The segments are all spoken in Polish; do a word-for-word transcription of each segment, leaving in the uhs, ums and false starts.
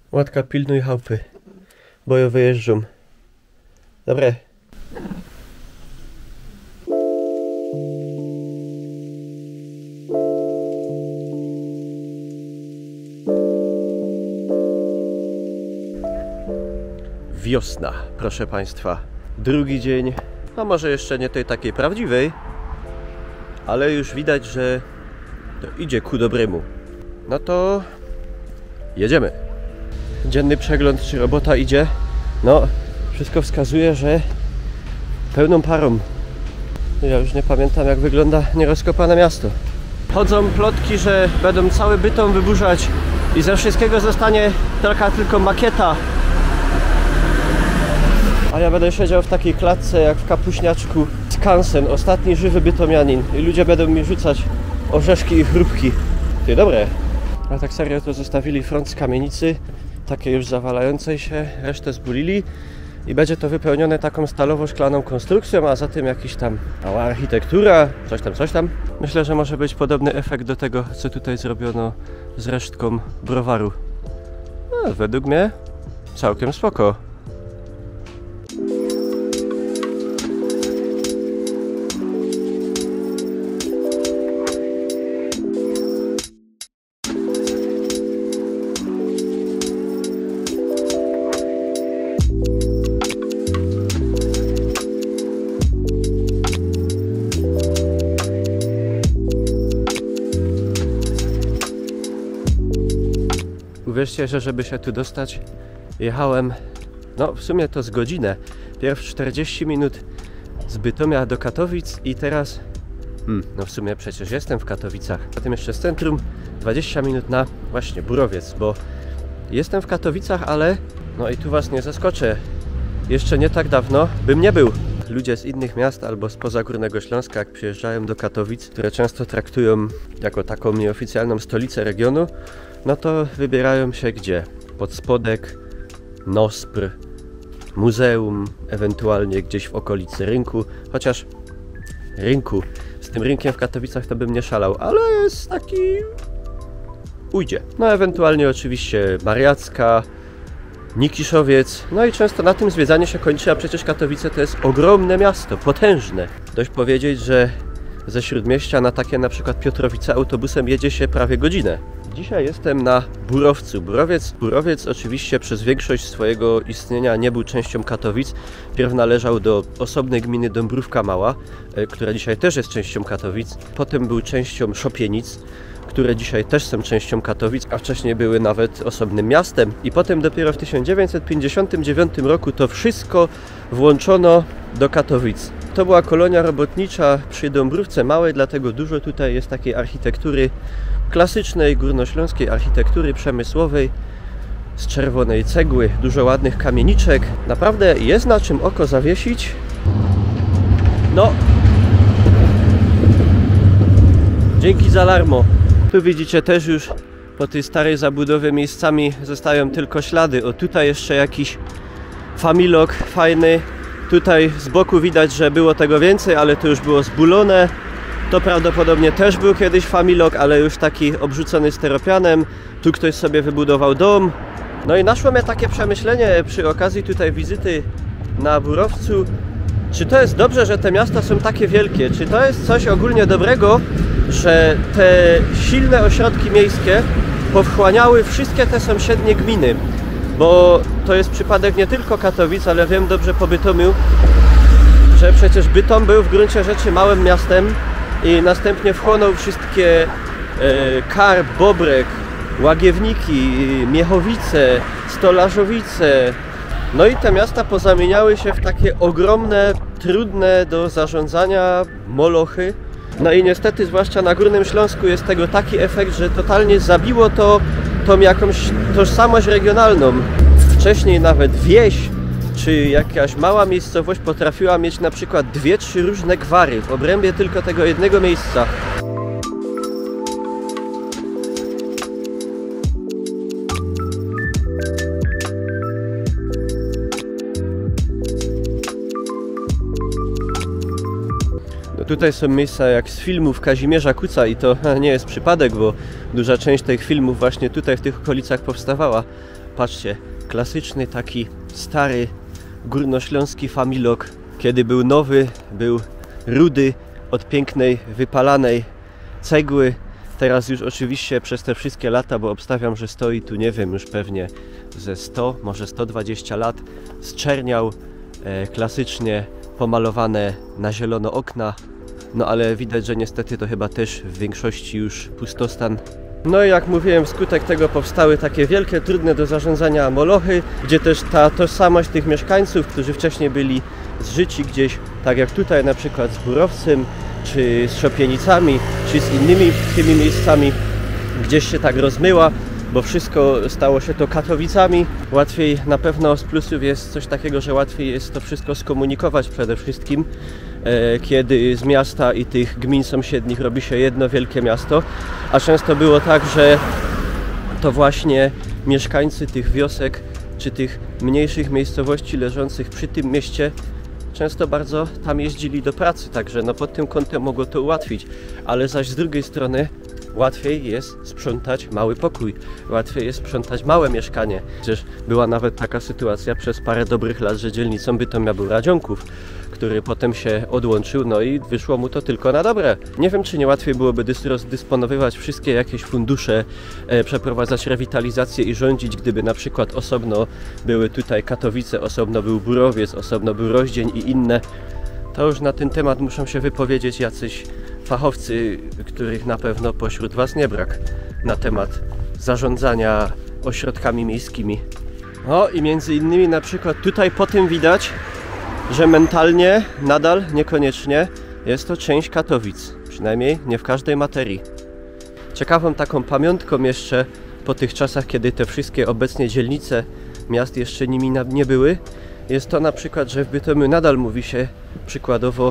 Łatka, pilnuj chałupy, bo ją wyjeżdżą. Dobre. Wiosna, proszę Państwa. Drugi dzień, a może jeszcze nie tej takiej prawdziwej, ale już widać, że to idzie ku dobremu. No to jedziemy. Dzienny przegląd, czy robota idzie. No, wszystko wskazuje, że pełną parą. Ja już nie pamiętam, jak wygląda nierozkopane miasto. Chodzą plotki, że będą cały Bytom wyburzać i ze wszystkiego zostanie taka tylko makieta. A ja będę siedział w takiej klatce jak w kapuśniaczku Skansen, ostatni żywy bytomianin, i ludzie będą mi rzucać orzeszki i chrupki. Ty, dobre. A tak serio to zostawili front z kamienicy, takiej już zawalającej się, resztę zbulili i będzie to wypełnione taką stalowo-szklaną konstrukcją, a za tym jakiś tam mała architektura, coś tam, coś tam. Myślę, że może być podobny efekt do tego, co tutaj zrobiono z resztką browaru. No, według mnie całkiem spoko. Uwierzcie, że żeby się tu dostać, jechałem, no w sumie to z godzinę. Pierw czterdzieści minut z Bytomia do Katowic i teraz, hmm, no w sumie przecież jestem w Katowicach. Potem jeszcze z centrum dwadzieścia minut na właśnie Burowiec, bo jestem w Katowicach, ale no i tu was nie zaskoczę. Jeszcze nie tak dawno bym nie był. Ludzie z innych miast albo spoza Górnego Śląska, jak przyjeżdżają do Katowic, które często traktują jako taką nieoficjalną stolicę regionu, no to wybierają się gdzie? Pod Spodek, Nospr, muzeum, ewentualnie gdzieś w okolicy rynku. Chociaż rynku, z tym rynkiem w Katowicach to bym nie szalał, ale jest taki... ujdzie. No ewentualnie oczywiście Mariacka, Nikiszowiec, no i często na tym zwiedzanie się kończy, a przecież Katowice to jest ogromne miasto, potężne. Dość powiedzieć, że ze Śródmieścia na takie na przykład Piotrowice autobusem jedzie się prawie godzinę. Dzisiaj jestem na Burowcu. Burowiec, Burowiec oczywiście przez większość swojego istnienia nie był częścią Katowic. Pierw należał do osobnej gminy Dąbrówka Mała, która dzisiaj też jest częścią Katowic. Potem był częścią Szopienic, które dzisiaj też są częścią Katowic, a wcześniej były nawet osobnym miastem. I potem dopiero w tysiąc dziewięćset pięćdziesiątym dziewiątym roku to wszystko włączono do Katowic. To była kolonia robotnicza przy Dąbrówce Małej, dlatego dużo tutaj jest takiej architektury klasycznej, górnośląskiej architektury przemysłowej z czerwonej cegły, dużo ładnych kamieniczek. Naprawdę jest na czym oko zawiesić. No, dzięki za Larmo. Tu widzicie też już po tej starej zabudowie miejscami zostają tylko ślady. O, tutaj jeszcze jakiś familok fajny. Tutaj z boku widać, że było tego więcej, ale to już było zbulone. To prawdopodobnie też był kiedyś familok, ale już taki obrzucony styropianem. Tu ktoś sobie wybudował dom. No i naszło mnie takie przemyślenie przy okazji tutaj wizyty na Burowcu. Czy to jest dobrze, że te miasta są takie wielkie? Czy to jest coś ogólnie dobrego, że te silne ośrodki miejskie powchłaniały wszystkie te sąsiednie gminy? Bo to jest przypadek nie tylko Katowic, ale wiem dobrze po Bytomiu, że przecież Bytom był w gruncie rzeczy małym miastem i następnie wchłonął wszystkie e, Karb, Bobrek, Łagiewniki, Miechowice, Stolarzowice. No i te miasta pozamieniały się w takie ogromne, trudne do zarządzania molochy. No i niestety, zwłaszcza na Górnym Śląsku, jest tego taki efekt, że totalnie zabiło to tą jakąś tożsamość regionalną. Wcześniej nawet wieś czy jakaś mała miejscowość potrafiła mieć na przykład dwie, trzy różne gwary w obrębie tylko tego jednego miejsca. No tutaj są miejsca jak z filmów Kazimierza Kuca i to nie jest przypadek, bo duża część tych filmów właśnie tutaj w tych okolicach powstawała. patrzcie, klasyczny taki stary górnośląski familok. Kiedy był nowy, był rudy od pięknej, wypalanej cegły. Teraz już oczywiście przez te wszystkie lata, bo obstawiam, że stoi tu, nie wiem, już pewnie ze sto, może sto dwadzieścia lat, zczerniał, e, klasycznie pomalowane na zielono okna. No ale widać, że niestety to chyba też w większości już pustostan. No i jak mówiłem, wskutek tego powstały takie wielkie, trudne do zarządzania molochy, gdzie też ta tożsamość tych mieszkańców, którzy wcześniej byli zżyci gdzieś, tak jak tutaj na przykład z Burowcem, czy z Szopienicami, czy z innymi tymi miejscami, gdzieś się tak rozmyła, bo wszystko stało się to Katowicami. Łatwiej, na pewno z plusów jest coś takiego, że łatwiej jest to wszystko skomunikować przede wszystkim, e, kiedy z miasta i tych gmin sąsiednich robi się jedno wielkie miasto, a często było tak, że to właśnie mieszkańcy tych wiosek, czy tych mniejszych miejscowości leżących przy tym mieście często bardzo tam jeździli do pracy, także no pod tym kątem mogło to ułatwić, ale zaś z drugiej strony łatwiej jest sprzątać mały pokój, łatwiej jest sprzątać małe mieszkanie. Przecież była nawet taka sytuacja przez parę dobrych lat, że dzielnicą Bytomia był Radzionków, który potem się odłączył, no i wyszło mu to tylko na dobre. Nie wiem, czy nie łatwiej byłoby rozdysponowywać wszystkie jakieś fundusze, e, przeprowadzać rewitalizację i rządzić, gdyby na przykład osobno były tutaj Katowice, osobno był Burowiec, osobno był Rozdzień i inne. To już na ten temat muszą się wypowiedzieć jacyś fachowcy, których na pewno pośród Was nie brak, na temat zarządzania ośrodkami miejskimi. O, i między innymi na przykład tutaj po tym widać, że mentalnie nadal niekoniecznie jest to część Katowic, przynajmniej nie w każdej materii. Ciekawą taką pamiątką jeszcze po tych czasach, kiedy te wszystkie obecnie dzielnice miast jeszcze nimi nie były, jest to na przykład, że w Bytomiu nadal mówi się przykładowo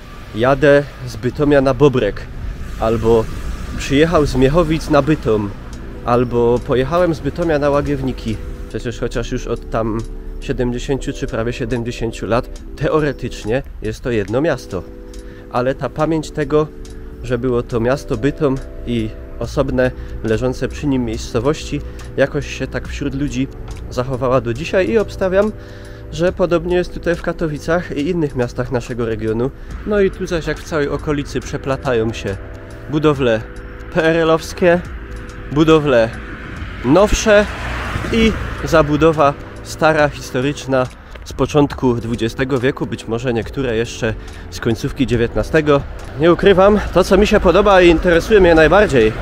jadę z Bytomia na Bobrek, albo przyjechał z Miechowic na Bytom, albo pojechałem z Bytomia na Łagiewniki. Przecież chociaż już od tam siedemdziesięciu czy prawie siedemdziesięciu lat teoretycznie jest to jedno miasto. Ale ta pamięć tego, że było to miasto Bytom i osobne, leżące przy nim miejscowości, jakoś się tak wśród ludzi zachowała do dzisiaj i obstawiam, że podobnie jest tutaj w Katowicach i innych miastach naszego regionu. No i tu zaś jak w całej okolicy przeplatają się budowle P R L-owskie, budowle nowsze i zabudowa stara, historyczna z początku dwudziestego wieku, być może niektóre jeszcze z końcówki dziewiętnastego. Nie ukrywam, to co mi się podoba i interesuje mnie najbardziej.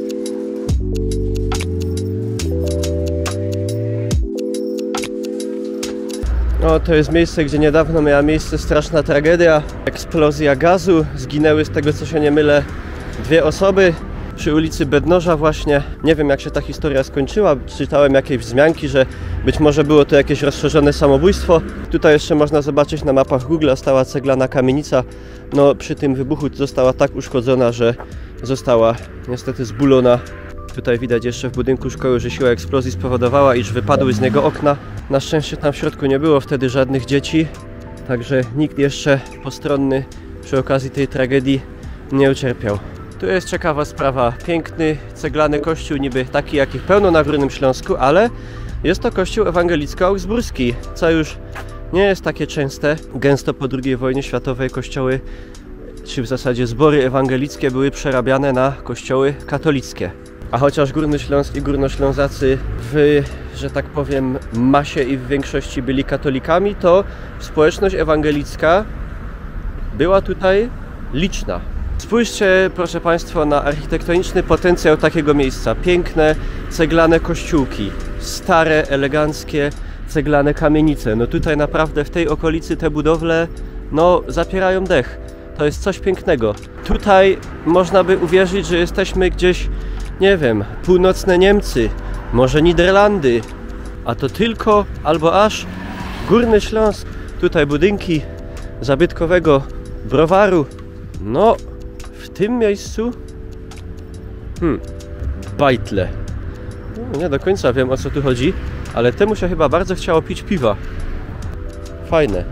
No, to jest miejsce, gdzie niedawno miała miejsce straszna tragedia. Eksplozja gazu. Zginęły, z tego co się nie mylę, dwie osoby przy ulicy Bednoża właśnie. Nie wiem, jak się ta historia skończyła. Czytałem jakieś wzmianki, że być może było to jakieś rozszerzone samobójstwo. Tutaj jeszcze można zobaczyć na mapach Google, stała ceglana kamienica. No, przy tym wybuchu została tak uszkodzona, że została niestety zbulona. Tutaj widać jeszcze w budynku szkoły, że siła eksplozji spowodowała, iż wypadły z niego okna. Na szczęście tam w środku nie było wtedy żadnych dzieci, także nikt jeszcze postronny przy okazji tej tragedii nie ucierpiał. Tu jest ciekawa sprawa. Piękny, ceglany kościół, niby taki jakich pełno na Górnym Śląsku, ale jest to kościół ewangelicko-augsburski, co już nie jest takie częste. Gęsto po drugiej wojnie światowej kościoły, czy w zasadzie zbory ewangelickie były przerabiane na kościoły katolickie. A chociaż Górny Śląsk i Górnoślązacy w, że tak powiem, masie i w większości byli katolikami, to społeczność ewangelicka była tutaj liczna. Spójrzcie, proszę Państwa, na architektoniczny potencjał takiego miejsca. Piękne, ceglane kościółki, stare, eleganckie, ceglane kamienice. No tutaj naprawdę w tej okolicy te budowle, no, zapierają dech. To jest coś pięknego. Tutaj można by uwierzyć, że jesteśmy gdzieś, nie wiem, północne Niemcy, może Niderlandy, a to tylko albo aż Górny Śląsk. Tutaj budynki zabytkowego browaru. No, w tym miejscu hmm, bajtle. No, nie do końca wiem, o co tu chodzi, ale temu się chyba bardzo chciało pić piwa. Fajne.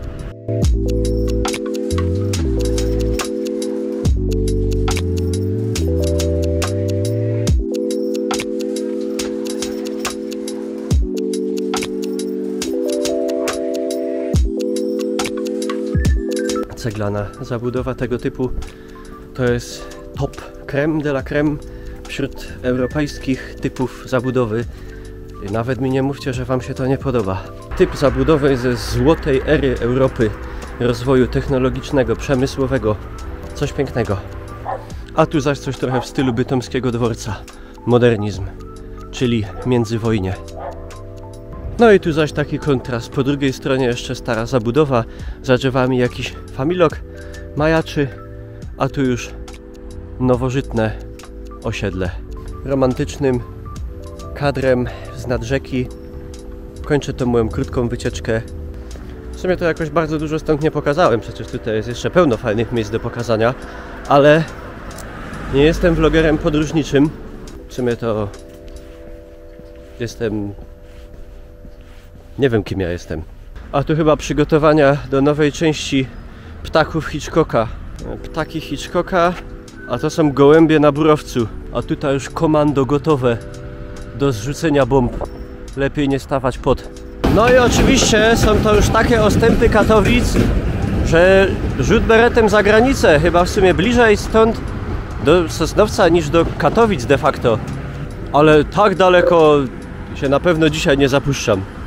ceglana zabudowa tego typu to jest top creme de la creme wśród europejskich typów zabudowy. Nawet mi nie mówcie, że wam się to nie podoba. Typ zabudowy ze złotej ery Europy, rozwoju technologicznego, przemysłowego. Coś pięknego. A tu zaś coś trochę w stylu bytomskiego dworca. Modernizm, czyli międzywojnie. No i tu zaś taki kontrast. Po drugiej stronie jeszcze stara zabudowa. Za drzewami jakiś familok majaczy, a tu już nowożytne osiedle. Romantycznym kadrem z nad rzeki kończę tą moją krótką wycieczkę. W sumie to jakoś bardzo dużo stąd nie pokazałem, przecież tutaj jest jeszcze pełno fajnych miejsc do pokazania, ale nie jestem vlogerem podróżniczym. W sumie to jestem... nie wiem, kim ja jestem. A tu chyba przygotowania do nowej części Ptaków Hitchcocka. Ptaki Hitchcocka, a to są gołębie na burowcu. A tutaj już komando gotowe do zrzucenia bomb. Lepiej nie stawać pod. No i oczywiście są to już takie ostępy Katowic, że rzut beretem za granicę. Chyba w sumie bliżej stąd do Sosnowca niż do Katowic de facto. Ale tak daleko się na pewno dzisiaj nie zapuszczam.